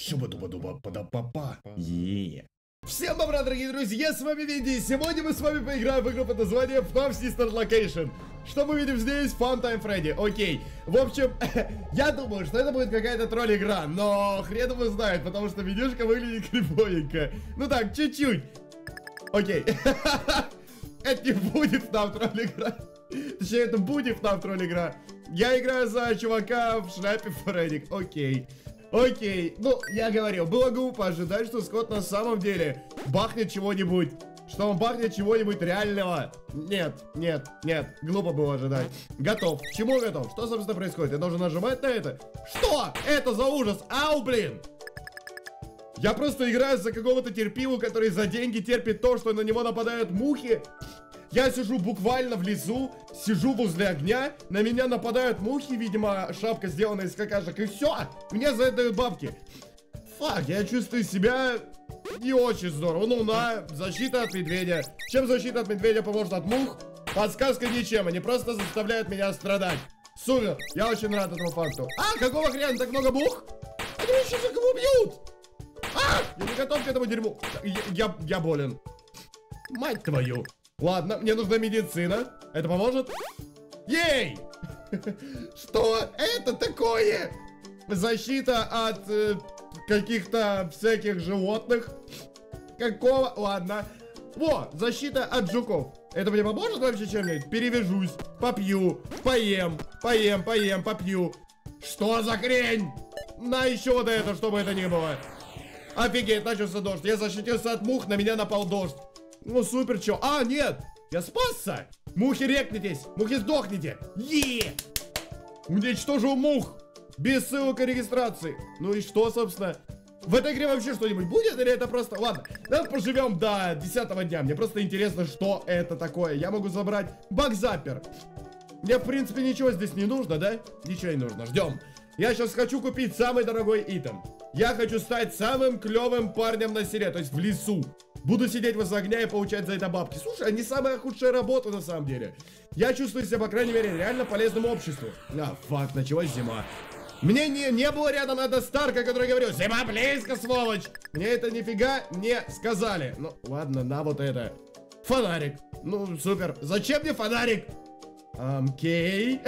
Щуба-дуба-дуба-пада-папа. Всем добра, дорогие друзья, с вами Винди, и сегодня мы с вами поиграем в игру под названием FNAF Sister Location. Что мы видим здесь? Funtime Freddy, окей. В общем, я думаю, что это будет какая-то тролль-игра, но хрен его знает, потому что видюшка выглядит криповенько. Ну так, чуть-чуть. Окей. Это не будет FNAF тролль-игра. Точнее, это будет FNAF тролль-игра. Я играю за чувака в шляпе Фредди, окей. Окей, ну, я говорил, было глупо ожидать, что Скотт на самом деле бахнет чего-нибудь. Что он бахнет чего-нибудь реального. Нет, глупо было ожидать. Готов. К чему готов? Что, собственно, происходит? Я должен нажимать на это? Что? Это за ужас? Ау, блин! Я просто играю за какого-то терпилу, который за деньги терпит то, что на него нападают мухи. Я сижу буквально в лесу, сижу возле огня, на меня нападают мухи, видимо, шапка сделана из какашек, и все, мне за это дают бабки. Фак, я чувствую себя не очень здорово. Ну, защита от медведя. Чем защита от медведя поможет от мух? Подсказка ничем, они просто заставляют меня страдать. Супер, я очень рад этому факту. А, какого хрена так много мух? Они меня сейчас кого бьют? А, я не готов к этому дерьму. Я болен. Мать твою. Ладно, мне нужна медицина. Это поможет? Ей! Что это такое? Защита от каких-то всяких животных. Какого? Ладно. Во, защита от жуков. Это мне поможет вообще чем-нибудь? Перевяжусь, попью, поем, попью. Что за хрень? На еще вот это, чтобы это ни было. Офигеть, начался дождь. Я защитился от мух, на меня напал дождь. Ну супер, чё? А, нет! Я спасся! Мухи, рекнитесь! Мухи, сдохните! Уничтожил мух! Без ссылок и регистрации! Ну и что, собственно? В этой игре вообще что-нибудь будет? Или это просто... Ладно, давай поживем до 10-го дня. Мне просто интересно, что это такое. Я могу забрать бакзаппер. Мне, в принципе, ничего здесь не нужно, да? Ничего не нужно, ждем. Я сейчас хочу купить самый дорогой итем. Я хочу стать самым клевым парнем на селе, то есть в лесу. Буду сидеть возле огня и получать за это бабки. Слушай, а не самая худшая работа на самом деле. Я чувствую себя, по крайней мере, реально полезным обществу. А, факт, началась зима. Мне не было рядом Эда Старка, который говорил: зима близко, сволочь. Мне это нифига не сказали. Ну, ладно, на вот это. Фонарик. Ну, супер. Зачем мне фонарик? Окей.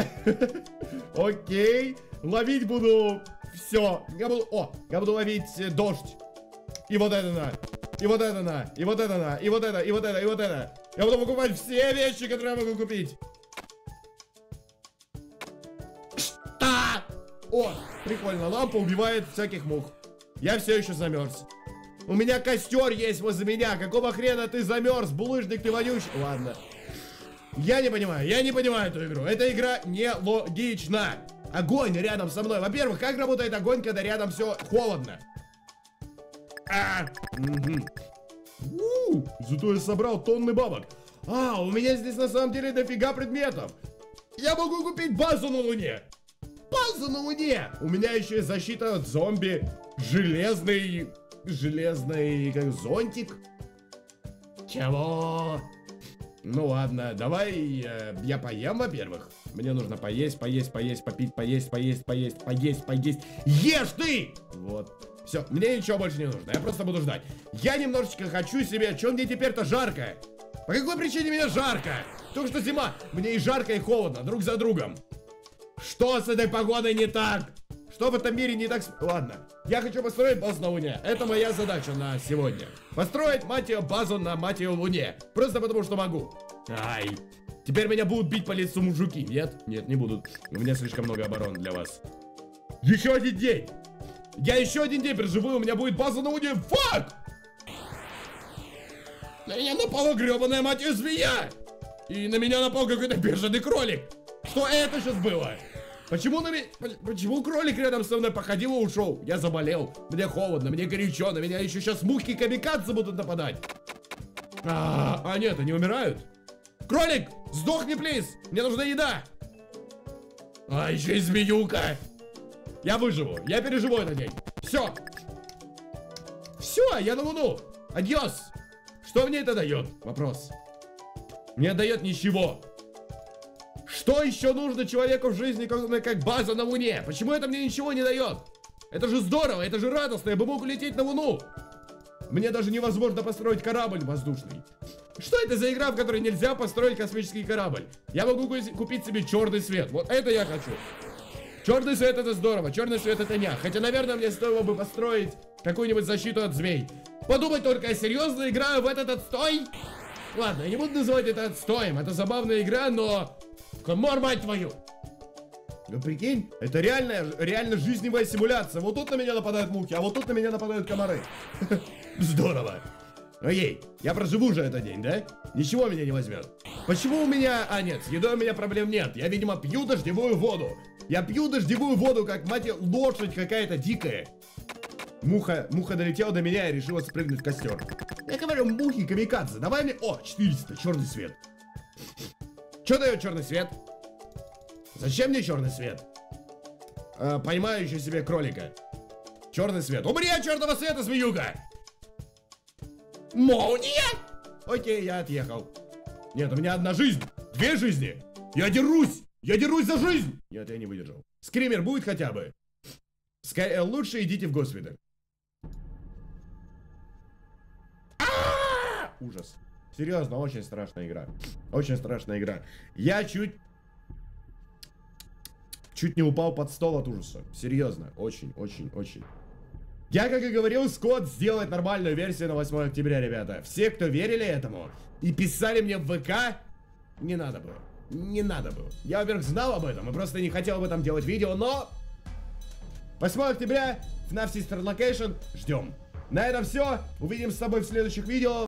Окей. Ловить буду все. Я буду ловить дождь. И вот это на. И вот это на, и вот это на, и вот это, и вот это, и вот это. Я буду покупать все вещи, которые я могу купить. Что? О, прикольно, лампа убивает всяких мух. Я все еще замерз. У меня костер есть возле меня. Какого хрена ты замерз, булыжник ты вонючий? Ладно. Я не понимаю эту игру. Эта игра нелогична. Огонь рядом со мной. Во-первых, как работает огонь, когда рядом все холодно? Зато я собрал тонны бабок. А, у меня здесь на самом деле дофига предметов. Я могу купить базу на Луне. Базу на Луне. У меня еще есть защита от зомби. Железный как зонтик. Чего? Ну ладно, давай я поем, во-первых. Мне нужно поесть, попить, поесть. Ешь ты! Вот. Все, мне ничего больше не нужно, я просто буду ждать. Я немножечко хочу себе, что мне теперь-то жарко? По какой причине мне жарко? Только что зима, мне и жарко, и холодно, друг за другом. Что с этой погодой не так? Что в этом мире не так? Ладно, я хочу построить базу на Луне. Это моя задача на сегодня. Построить, мать ее, базу на, мать ее, Луне. Просто потому что могу. Ай. Теперь меня будут бить по лицу мужики, нет? Нет, не будут. У меня слишком много оборон для вас. Еще один день. Я еще один день проживу, у меня будет база на Луне. Фак! На меня напала гребаная, мать ее, змея! И на меня напал какой-то бешеный кролик. Что это сейчас было? Почему кролик рядом со мной походил и ушел? Я заболел, мне холодно, мне горячо, на меня еще сейчас мухи камикадзе будут нападать. А нет, они умирают. Кролик, сдохни, плиз, мне нужна еда. А, еще и змеюка. Я выживу, я переживу этот день. Все. Все, я на Луну. Адьос. Что мне это дает? Вопрос. Не дает ничего. Что еще нужно человеку в жизни, как база на Луне? Почему это мне ничего не дает? Это же здорово, это же радостно, я бы мог улететь на Луну. Мне даже невозможно построить корабль воздушный. Что это за игра, в которой нельзя построить космический корабль? Я могу купить себе черный свет. Вот это я хочу. Черный свет это здорово, черный свет это не. Хотя, наверное, мне стоило бы построить какую-нибудь защиту от змей. Подумать только, я серьезно играю в этот отстой? Ладно, я не буду называть это отстоем. Это забавная игра, но... Комар, мать твою! Ну прикинь, это реально жизненная симуляция. Вот тут на меня нападают мухи, а вот тут на меня нападают комары. Здорово. Окей, я проживу же этот день, да? Ничего меня не возьмет. Почему у меня... А, нет, с едой у меня проблем нет. Я, видимо, пью дождевую воду. Я пью дождевую воду, как, мать, лошадь какая-то дикая. Муха долетела до меня и решила спрыгнуть в костер. Я говорю, мухи камикадзе, давай мне... О, 400, черный свет. Что дает черный свет? Зачем мне черный свет? Поймаю еще себе кролика. Черный свет. Умри от черного света, змеюка! Молния! Окей, я отъехал. Нет, у меня одна жизнь. 2 жизни. Я дерусь за жизнь. Нет, я не выдержал. Скример будет хотя бы. Лучше идите в госпиталь. Ужас. Серьезно, очень страшная игра. Очень страшная игра. Я чуть не упал под стол от ужаса. Серьезно. Очень. Я, как и говорил, Скотт сделает нормальную версию на 8 октября, ребята. Все, кто верили этому и писали мне в ВК, не надо было. Не надо было. Я, во-первых, знал об этом и просто не хотел об этом делать видео, но... 8 октября, FNAF Sister Location, ждем. На этом все. Увидимся с тобой в следующих видео.